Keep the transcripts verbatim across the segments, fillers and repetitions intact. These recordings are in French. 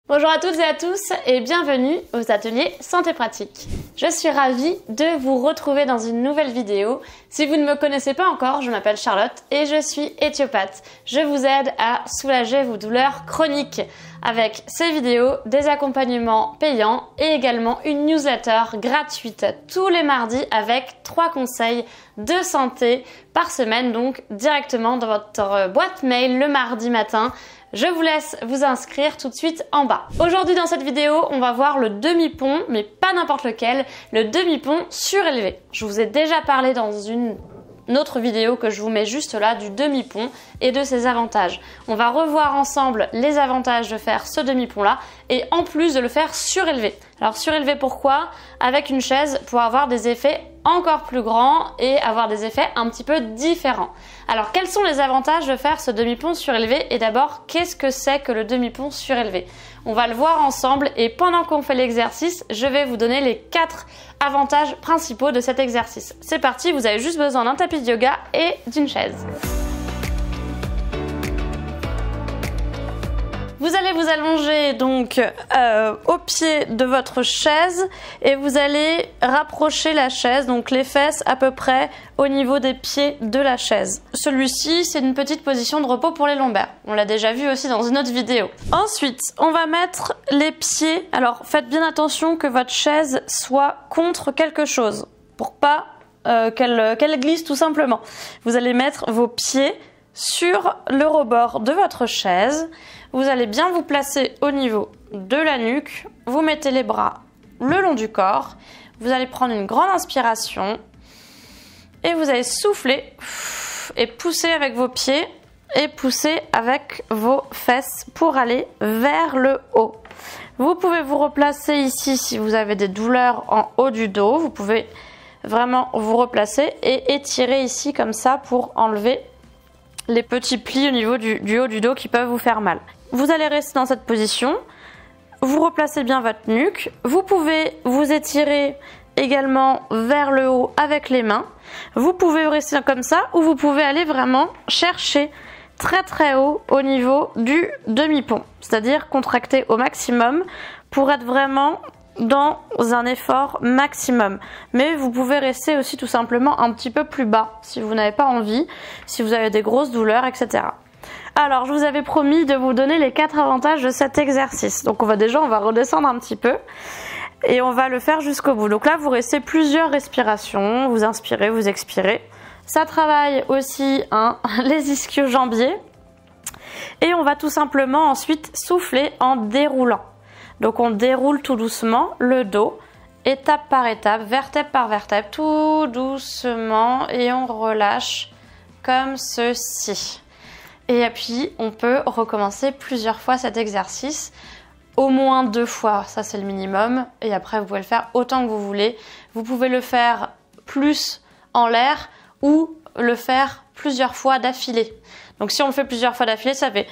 Bonjour à toutes et à tous et bienvenue aux ateliers Santé Pratique. Je suis ravie de vous retrouver dans une nouvelle vidéo. Si vous ne me connaissez pas encore, je m'appelle Charlotte et je suis éthiopathe. Je vous aide à soulager vos douleurs chroniques avec ces vidéos, des accompagnements payants et également une newsletter gratuite tous les mardis avec trois conseils de santé par semaine, donc directement dans votre boîte mail le mardi matin. Je vous laisse vous inscrire tout de suite en bas. Aujourd'hui dans cette vidéo, on va voir le demi-pont, mais pas n'importe lequel, le demi-pont surélevé. Je vous ai déjà parlé dans une autre vidéo que je vous mets juste là du demi-pont et de ses avantages. On va revoir ensemble les avantages de faire ce demi-pont là et en plus de le faire surélevé. Alors surélevé pourquoi? Avec une chaise pour avoir des effets encore plus grands et avoir des effets un petit peu différents. Alors quels sont les avantages de faire ce demi-pont surélevé et d'abord qu'est-ce que c'est que le demi-pont surélevé? On va le voir ensemble et pendant qu'on fait l'exercice, je vais vous donner les quatre avantages principaux de cet exercice. C'est parti, vous avez juste besoin d'un tapis de yoga et d'une chaise. Vous allez vous allonger donc euh, au pied de votre chaise et vous allez rapprocher la chaise, donc les fesses à peu près au niveau des pieds de la chaise. Celui-ci, c'est une petite position de repos pour les lombaires. On l'a déjà vu aussi dans une autre vidéo. Ensuite, on va mettre les pieds. Alors, faites bien attention que votre chaise soit contre quelque chose pour pas euh, qu'elle qu'elle glisse tout simplement. Vous allez mettre vos pieds sur le rebord de votre chaise. Vous allez bien vous placer au niveau de la nuque. Vous mettez les bras le long du corps. Vous allez prendre une grande inspiration. Et vous allez souffler et pousser avec vos pieds et pousser avec vos fesses pour aller vers le haut. Vous pouvez vous replacer ici si vous avez des douleurs en haut du dos. Vous pouvez vraiment vous replacer et étirer ici comme ça pour enlever les petits plis au niveau du, du haut du dos qui peuvent vous faire mal. Vous allez rester dans cette position, vous replacez bien votre nuque, vous pouvez vous étirer également vers le haut avec les mains, vous pouvez rester comme ça ou vous pouvez aller vraiment chercher très très haut au niveau du demi-pont, c'est-à-dire contracter au maximum pour être vraiment dans un effort maximum. Mais vous pouvez rester aussi tout simplement un petit peu plus bas si vous n'avez pas envie, si vous avez des grosses douleurs, et cetera. Alors, je vous avais promis de vous donner les quatre avantages de cet exercice. Donc, on va déjà, on va redescendre un petit peu et on va le faire jusqu'au bout. Donc là, vous restez plusieurs respirations, vous inspirez, vous expirez. Ça travaille aussi hein, les ischio-jambiers et on va tout simplement ensuite souffler en déroulant. Donc on déroule tout doucement le dos, étape par étape, vertèbre par vertèbre, tout doucement et on relâche comme ceci. Et puis on peut recommencer plusieurs fois cet exercice, au moins deux fois, ça c'est le minimum. Et après vous pouvez le faire autant que vous voulez. Vous pouvez le faire plus en l'air ou le faire plusieurs fois d'affilée. Donc si on le fait plusieurs fois d'affilée, ça fait...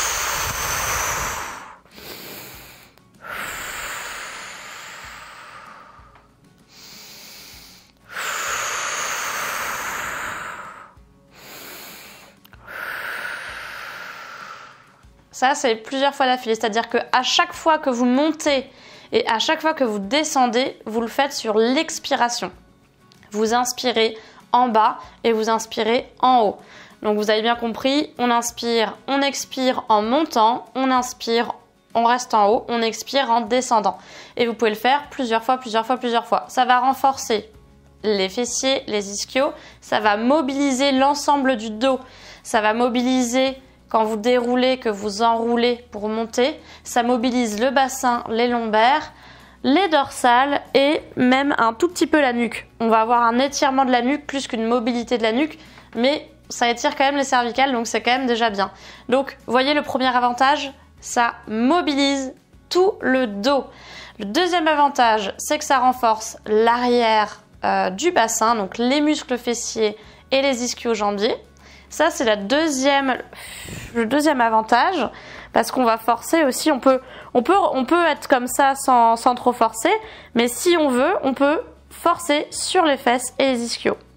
Ça, c'est plusieurs fois d'affilée, c'est-à-dire qu'à chaque fois que vous montez et à chaque fois que vous descendez, vous le faites sur l'expiration. Vous inspirez en bas et vous inspirez en haut. Donc vous avez bien compris, on inspire, on expire en montant, on inspire, on reste en haut, on expire en descendant. Et vous pouvez le faire plusieurs fois, plusieurs fois, plusieurs fois. Ça va renforcer les fessiers, les ischios, ça va mobiliser l'ensemble du dos, ça va mobiliser... Quand vous déroulez, que vous enroulez pour monter, ça mobilise le bassin, les lombaires, les dorsales et même un tout petit peu la nuque. On va avoir un étirement de la nuque plus qu'une mobilité de la nuque, mais ça étire quand même les cervicales, donc c'est quand même déjà bien. Donc, vous voyez le premier avantage, ça mobilise tout le dos. Le deuxième avantage, c'est que ça renforce l'arrière euh, du bassin, donc les muscles fessiers et les ischio-jambiers. Ça, c'est la deuxième, le deuxième avantage parce qu'on va forcer aussi. On peut, on peut, on peut être comme ça sans, sans trop forcer, mais si on veut, on peut forcer sur les fesses et les ischios.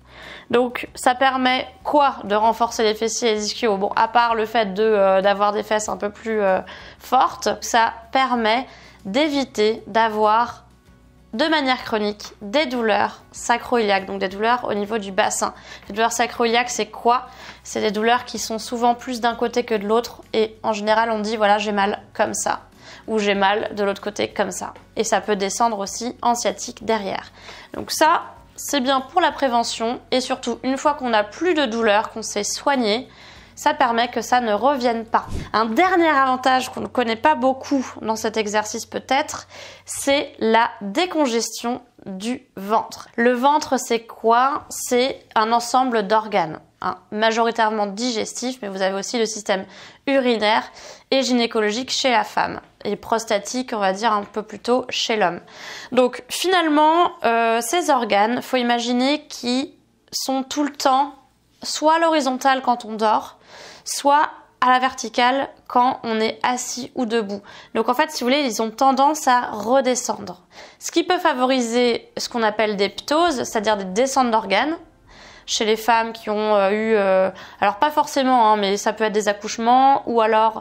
Donc ça permet quoi de renforcer les fessiers et les ischios? Bon, à part le fait de, euh, d'avoir des fesses un peu plus euh, fortes, ça permet d'éviter d'avoir de manière chronique des douleurs sacro-iliaques, donc des douleurs au niveau du bassin. Les douleurs sacro-iliaques, c'est quoi? C'est des douleurs qui sont souvent plus d'un côté que de l'autre et en général on dit voilà j'ai mal comme ça ou j'ai mal de l'autre côté comme ça. Et ça peut descendre aussi en sciatique derrière. Donc ça, c'est bien pour la prévention et surtout une fois qu'on n'a plus de douleur, qu'on s'est soigné, ça permet que ça ne revienne pas. Un dernier avantage qu'on ne connaît pas beaucoup dans cet exercice peut-être, c'est la décongestion du ventre. Le ventre, c'est quoi? C'est un ensemble d'organes, hein, majoritairement digestifs, mais vous avez aussi le système urinaire et gynécologique chez la femme et prostatique, on va dire un peu plus tôt chez l'homme. Donc finalement, euh, ces organes, faut imaginer qu'ils sont tout le temps soit à l'horizontale quand on dort, soit à la verticale quand on est assis ou debout. Donc en fait, si vous voulez, ils ont tendance à redescendre. Ce qui peut favoriser ce qu'on appelle des ptoses, c'est-à-dire des descentes d'organes, chez les femmes qui ont euh, eu, euh, alors pas forcément, hein, mais ça peut être des accouchements, ou alors,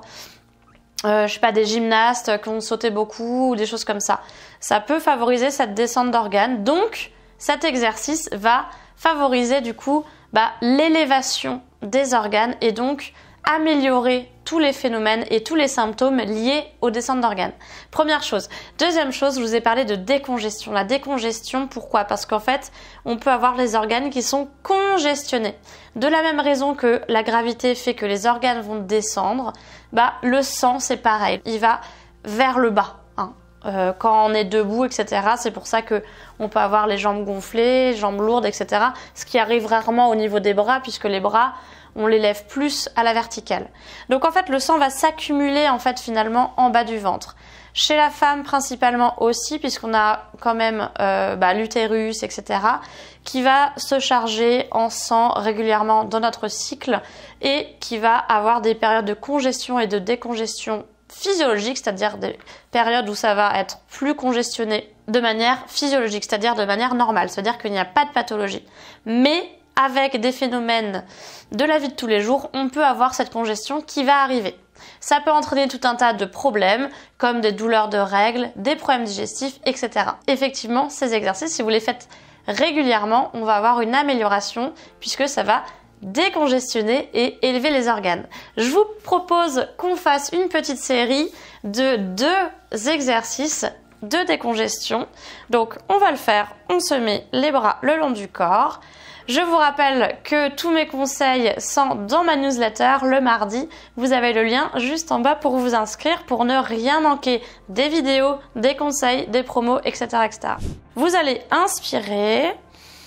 euh, je sais pas, des gymnastes qui ont sauté beaucoup, ou des choses comme ça. Ça peut favoriser cette descente d'organes. Donc, cet exercice va favoriser du coup bah, l'élévation des organes et donc améliorer tous les phénomènes et tous les symptômes liés aux descentes d'organes. Première chose. Deuxième chose, je vous ai parlé de décongestion. La décongestion, pourquoi? Parce qu'en fait, on peut avoir les organes qui sont congestionnés. De la même raison que la gravité fait que les organes vont descendre, bah, le sang, c'est pareil. Il va vers le bas. Euh, quand on est debout, et cetera. C'est pour ça que on peut avoir les jambes gonflées, les jambes lourdes, et cetera. Ce qui arrive rarement au niveau des bras, puisque les bras, on les lève plus à la verticale. Donc en fait, le sang va s'accumuler en fait finalement en bas du ventre. Chez la femme principalement aussi, puisqu'on a quand même euh, bah, l'utérus, et cetera, qui va se charger en sang régulièrement dans notre cycle et qui va avoir des périodes de congestion et de décongestion physiologique, c'est-à-dire des périodes où ça va être plus congestionné de manière physiologique, c'est-à-dire de manière normale, c'est-à-dire qu'il n'y a pas de pathologie. Mais avec des phénomènes de la vie de tous les jours, on peut avoir cette congestion qui va arriver. Ça peut entraîner tout un tas de problèmes, comme des douleurs de règles, des problèmes digestifs, et cetera. Effectivement, ces exercices, si vous les faites régulièrement, on va avoir une amélioration puisque ça va décongestionner et élever les organes. Je vous propose qu'on fasse une petite série de deux exercices de décongestion. Donc on va le faire, on se met les bras le long du corps. Je vous rappelle que tous mes conseils sont dans ma newsletter le mardi. Vous avez le lien juste en bas pour vous inscrire, pour ne rien manquer des vidéos, des conseils, des promos, et cetera et cetera. Vous allez inspirer,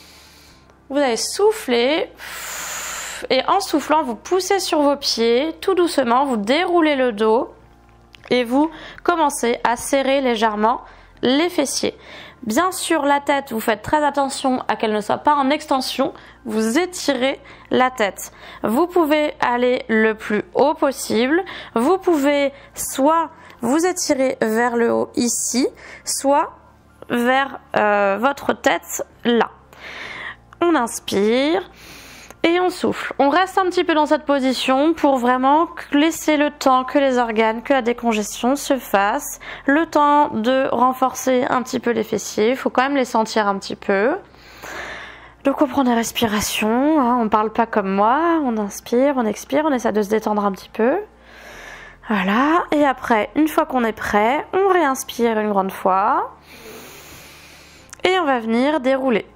vous allez souffler. Et en soufflant, vous poussez sur vos pieds, tout doucement, vous déroulez le dos et vous commencez à serrer légèrement les fessiers. Bien sûr, la tête, vous faites très attention à qu'elle ne soit pas en extension, vous étirez la tête. Vous pouvez aller le plus haut possible, vous pouvez soit vous étirer vers le haut ici, soit vers euh, votre tête là. On inspire. Et on souffle. On reste un petit peu dans cette position pour vraiment laisser le temps que les organes, que la décongestion se fasse. Le temps de renforcer un petit peu les fessiers. Il faut quand même les sentir un petit peu. Donc on prend des respirations. Hein, on ne parle pas comme moi. On inspire, on expire. On essaie de se détendre un petit peu. Voilà. Et après, une fois qu'on est prêt, on réinspire une grande fois. Et on va venir dérouler.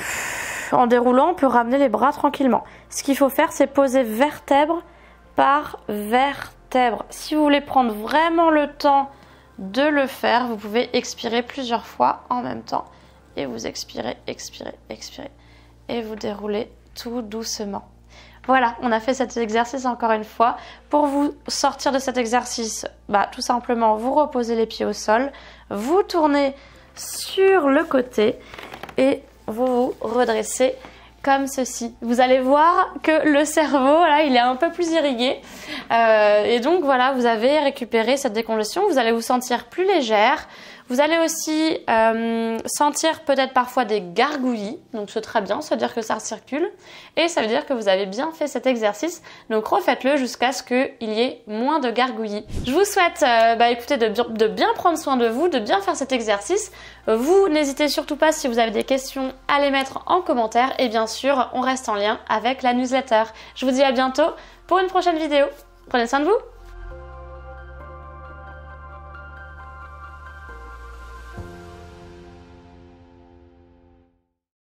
En déroulant, on peut ramener les bras tranquillement. Ce qu'il faut faire, c'est poser vertèbre par vertèbre. Si vous voulez prendre vraiment le temps de le faire, vous pouvez expirer plusieurs fois en même temps. Et vous expirez, expirez, expirez. Et vous déroulez tout doucement. Voilà, on a fait cet exercice encore une fois. Pour vous sortir de cet exercice, bah, tout simplement, vous reposez les pieds au sol. Vous tournez sur le côté et vous vous redressez comme ceci. Vous allez voir que le cerveau, là, il est un peu plus irrigué. Euh, et donc, voilà, vous avez récupéré cette décongestion. Vous allez vous sentir plus légère. Vous allez aussi euh, sentir peut-être parfois des gargouillis, donc c'est très bien, ça veut dire que ça circule et ça veut dire que vous avez bien fait cet exercice, donc refaites-le jusqu'à ce qu'il y ait moins de gargouillis. Je vous souhaite euh, bah, écoutez, de, de bien prendre soin de vous, de bien faire cet exercice. Vous n'hésitez surtout pas, si vous avez des questions, à les mettre en commentaire et bien sûr on reste en lien avec la newsletter. Je vous dis à bientôt pour une prochaine vidéo. Prenez soin de vous.